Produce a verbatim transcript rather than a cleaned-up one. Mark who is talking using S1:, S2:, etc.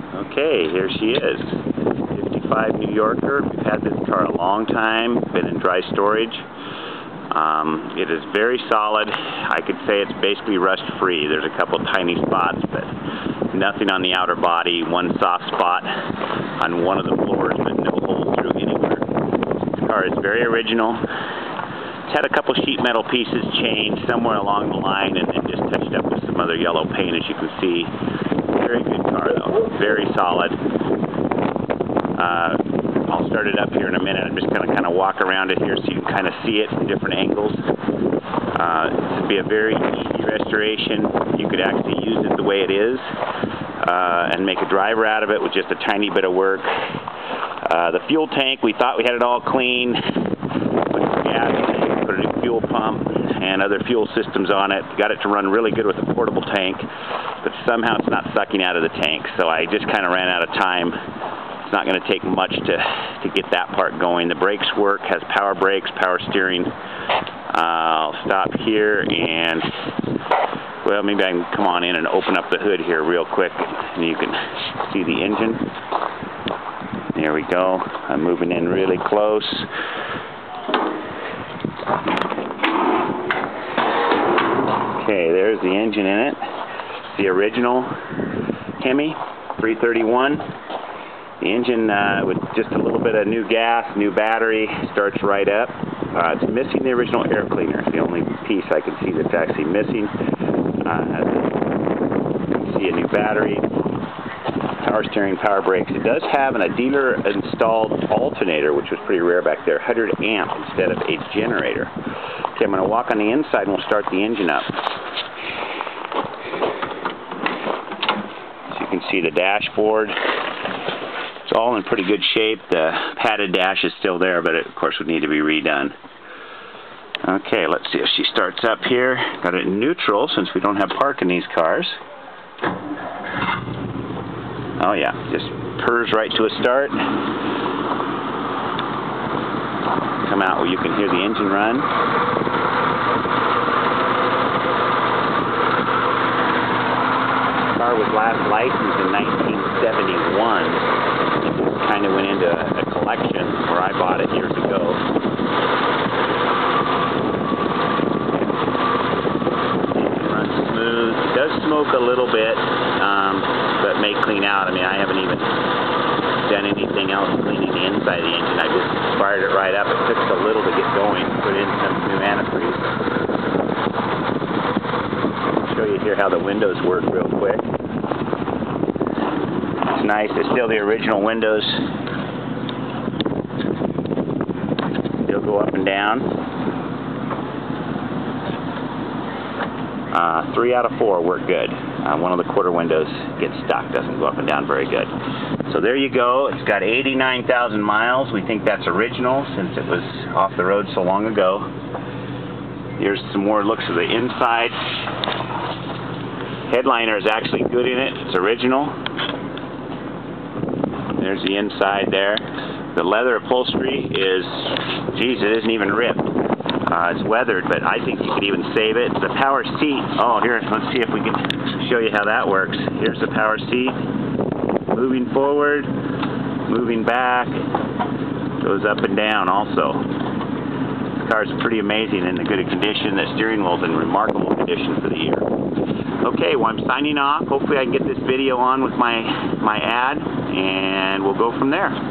S1: Okay, here she is. fifty-five New Yorker. We've had this car a long time, been in dry storage. Um, it is very solid. I could say it's basically rust-free. There's a couple tiny spots, but nothing on the outer body. One soft spot on one of the floors, but no holes through anywhere. This car is very original. It's had a couple sheet metal pieces changed somewhere along the line and then just touched up with some other yellow paint, as you can see. Very good car, though. Very solid. Uh, I'll start it up here in a minute. I'm just going to kind of walk around it here so you can kind of see it from different angles. Uh, this would be a very easy restoration. You could actually use it the way it is uh, and make a driver out of it with just a tiny bit of work. Uh, the fuel tank, we thought we had it all clean. Put some gas in it, put a new fuel pump and other fuel systems on it. Got it to run really good with a portable tank, but somehow it's not sucking out of the tank. So I just kind of ran out of time. It's not going to take much to, to get that part going. The brakes work, has power brakes, power steering. Uh, I'll stop here and, well, maybe I can come on in and open up the hood here real quick and you can see the engine. There we go. I'm moving in really close. Okay, there's the engine in it. The original Hemi three thirty-one. The engine uh, with just a little bit of new gas, new battery, starts right up. Uh, it's missing the original air cleaner. It's the only piece I can see that's actually missing. Uh, you can see a new battery, power steering, power brakes. It does have an, a dealer-installed alternator, which was pretty rare back there, one hundred amp instead of a generator. Okay, I'm going to walk on the inside and we'll start the engine up. So you can see the dashboard. It's all in pretty good shape. The padded dash is still there, but it, of course, would need to be redone. Okay, let's see if she starts up here. Got it in neutral since we don't have park in these cars. Oh yeah, just purrs right to a start. Come out where you can hear the engine run. The car was last licensed in nineteen seventy-one. Kind of went into a collection where I bought it years ago. It runs smooth. It does smoke a little bit, um, but may clean out. I mean, I haven't even done anything else cleaning the inside of the engine. I just fired it right up. It took a little to get going. Put in some new antifreeze. I'll show you here how the windows work real quick. It's nice. It's still the original windows. They'll go up and down. Uh, three out of four work good. Uh, one of the quarter windows gets stuck, doesn't go up and down very good. So there you go. It's got eighty-nine thousand miles. We think that's original since it was off the road so long ago. Here's some more looks of the inside. Headliner is actually good in it. It's original. There's the inside there. The leather upholstery is, geez, it isn't even ripped. Uh, it's weathered, but I think you could even save it. The power seat, oh, here, let's see if we can show you how that works. Here's the power seat. Moving forward, moving back, goes up and down also. This car is pretty amazing in the good condition. The steering wheel's in remarkable condition for the year. Okay, well, I'm signing off. Hopefully I can get this video on with my, my ad, and we'll go from there.